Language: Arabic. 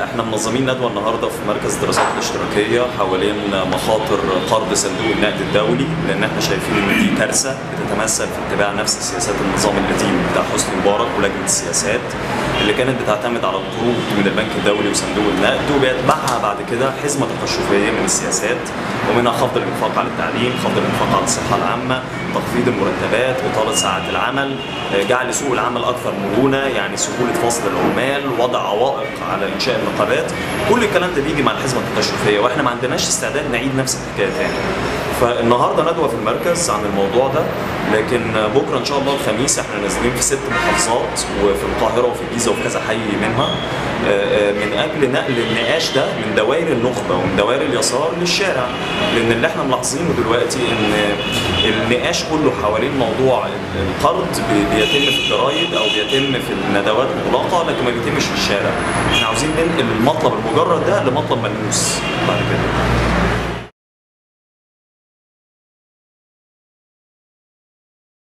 احنا منظمين ندوه النهارده في مركز الدراسات الاشتراكيه حوالين مخاطر قرض صندوق النقد الدولي، لان احنا شايفين ان دي كارثه بتتمثل في اتباع نفس سياسات النظام القديم بتاع حسني مبارك ولجنه السياسات اللي كانت بتعتمد على القروض من البنك الدولي وصندوق النقد، وبيتبعها بعد كده حزمه تقشفيه من السياسات، ومنها خفض الانفاق على التعليم، خفض الانفاق على الصحه العامه، تخفيض المرتبات، اطاله ساعات العمل، جعل سوق العمل اكثر مرونه، يعني سهوله فصل العمال، وضع عوائق على انشاء النقابات. كل الكلام ده بيجي مع الحزمه التقشفيه، واحنا ما عندناش استعداد نعيد نفس الحكايه تاني. فالنهارده ندوه في المركز عن الموضوع ده، لكن بكره ان شاء الله الخميس احنا نازلين في 6 محافظات وفي القاهره وفي الجيزه وفي كذا حي منها، من اجل نقل النقاش ده من دوائر النخبه ومن دوائر اليسار للشارع، لان اللي احنا ملاحظينه دلوقتي ان النقاش كله حوالين موضوع القرض بيتم في الجرايد او بيتم في الندوات المغلقه، لكن ما بيتمش في الشارع. احنا عاوزين ننقل المطلب المجرد ده لمطلب ملموس بعد كده.